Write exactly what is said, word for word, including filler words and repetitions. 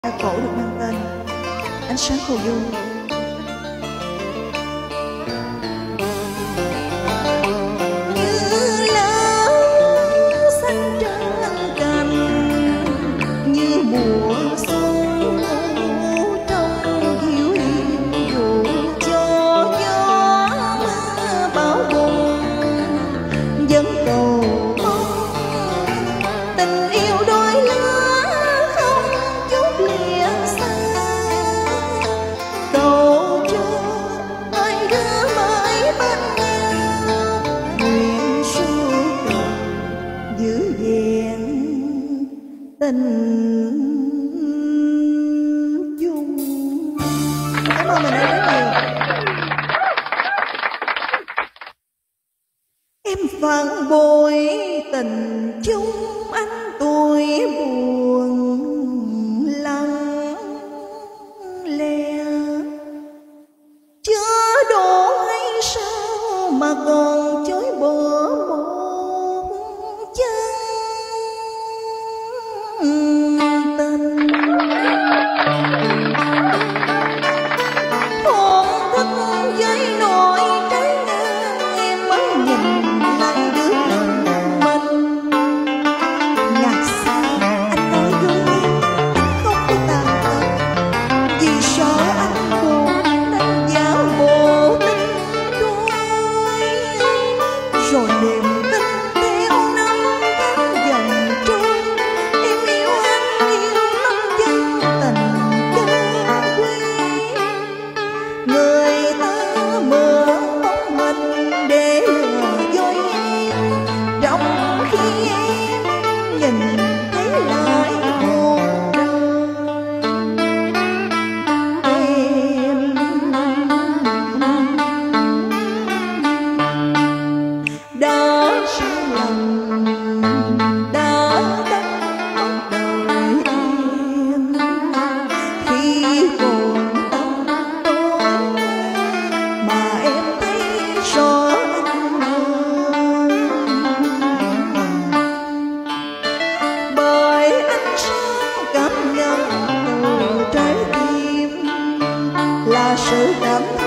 Ca khổ được mang tên Ánh sáng khô du. Như lá xanh trên cành, như mùa xuân trong hiu hiu dù cho gió mưa bão bùng, vẫn cầu mong tình yêu đôi lứa không chút lìa xa. Cầu cho hai đứa mãi bên nhau, nguyện suốt đời giữ vẹn tình chung. Cảm ơn mình rất nhiều. Em phản bội tình chung anh tôi buồn lặng lẽ, chưa đủ hay sao mà còn chối bỏ một chân tình. Thổn thức với nỗi trái ngang, em mới nhìn lại đứa mình. Ngàn sao anh nói gương em, anh không có tàn tật, vì sợ anh buồn nên giả bộ tình đôi. Rồi niềm tin theo năm tháng dần trôi, em yêu anh yêu lắm chân tình chân quý. Người ta mơ bóng mình để lừa dối em, trong khi em nhìn thấy lại một đời. Em đã sai lầm, đã đánh mất đời em khi còn tâm tối, mà em thấy rõ anh hơn. Bởi ánh sáng cảm nhận từ trái tim là sự cảm